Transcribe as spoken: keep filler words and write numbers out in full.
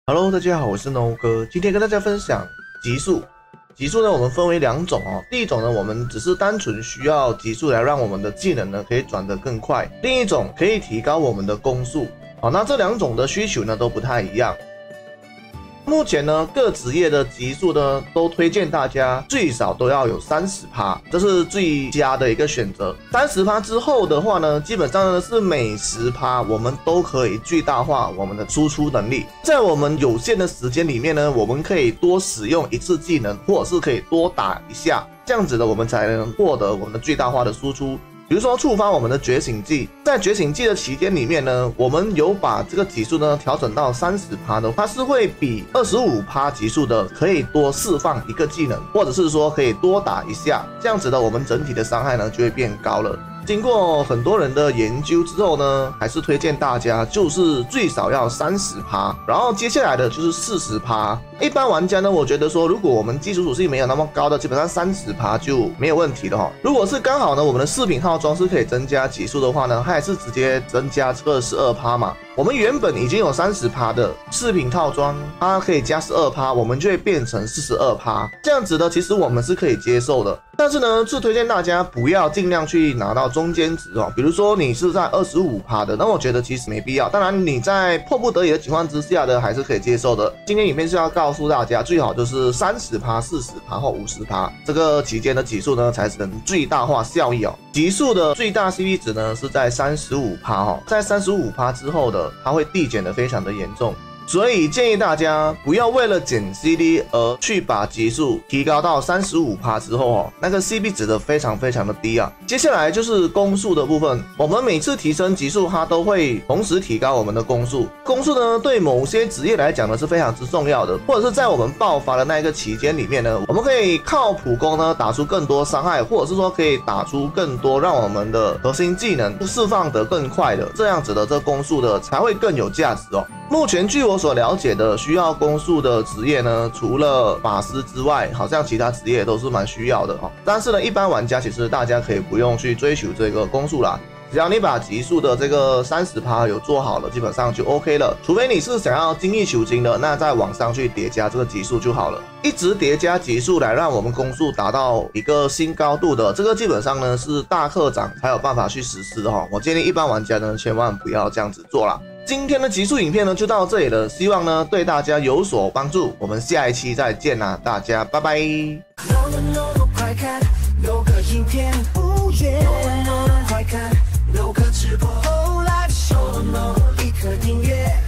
Hello， 大家好，我是 No 哥，今天跟大家分享极速。极速呢，我们分为两种哦。第一种呢，我们只是单纯需要极速来让我们的技能呢可以转得更快；另一种可以提高我们的攻速。好，那这两种的需求呢都不太一样。目前呢，各职业的极速呢都推荐大家最少都要有 百分之三十， 这是最佳的一个选择。百分之三十 之后的话呢，基本上呢是每 百分之十 我们都可以最大化我们的输出能力。在我们有限的时间里面呢，我们可以多使用一次技能，或者是可以多打一下，这样子的我们才能获得我们的最大化的输出。比如说触发我们的觉醒技，在觉醒技的期间里面呢，我们有把这个级数呢调整到 百分之三十 的，它是会比 百分之二十五 级数的可以多释放一个技能，或者是说可以多打一下，这样子的我们整体的伤害呢就会变高了。经过很多人的研究之后呢，还是推荐大家就是最少要 百分之三十， 然后接下来的就是 百分之四十。 一般玩家呢，我觉得说如果我们技术属性没有那么高的，基本上 百分之三十 就没有问题的哈。如果是刚好呢，我们的饰品套装是可以增加级数的话呢，它也是直接增加这个 百分之十二 嘛。我们原本已经有 百分之三十 的饰品套装，它可以加 百分之十二， 我们就会变成 百分之四十二， 这样子的其实我们是可以接受的。但是呢，是推荐大家不要尽量去拿到中间值哦。比如说你是在 百分之二十五 的，那我觉得其实没必要。当然你在迫不得已的情况之下的还是可以接受的。今天影片是要告诉大家，最好就是 三十、四十 或 五十 这个期间的级数呢，才能最大化效益哦。级数的最大 C P 值呢是在 三十五 哦，在 三十五 之后的它会递减的非常的严重。所以建议大家不要为了减 C D 而去把级数提高到 三十五 之后哦，那个 C P 值的非常非常的低啊。接下来就是攻速的部分，我们每次提升级数，它都会同时提高我们的攻速。攻速呢，对某些职业来讲呢是非常之重要的，或者是在我们爆发的那一个期间里面呢，我们可以靠普攻呢打出更多伤害，或者是说可以打出更多让我们的核心技能释放得更快的，这样子的这攻速的才会更有价值哦。目前据我所了解的，需要攻速的职业呢，除了法师之外，好像其他职业都是蛮需要的哦。但是呢，一般玩家其实大家可以不用去追求这个攻速啦，只要你把级数的这个 百分之三十 有做好了，基本上就 OK 了。除非你是想要精益求精的，那在往上去叠加这个级数就好了。一直叠加级数来让我们攻速达到一个新高度的，这个基本上呢是大课长才有办法去实施的哈。我建议一般玩家呢千万不要这样子做啦。今天的极速影片呢就到这里了，希望呢对大家有所帮助。我们下一期再见啦，大家拜拜。快看六个影片不远，快看六个直播后来秀，一个订阅。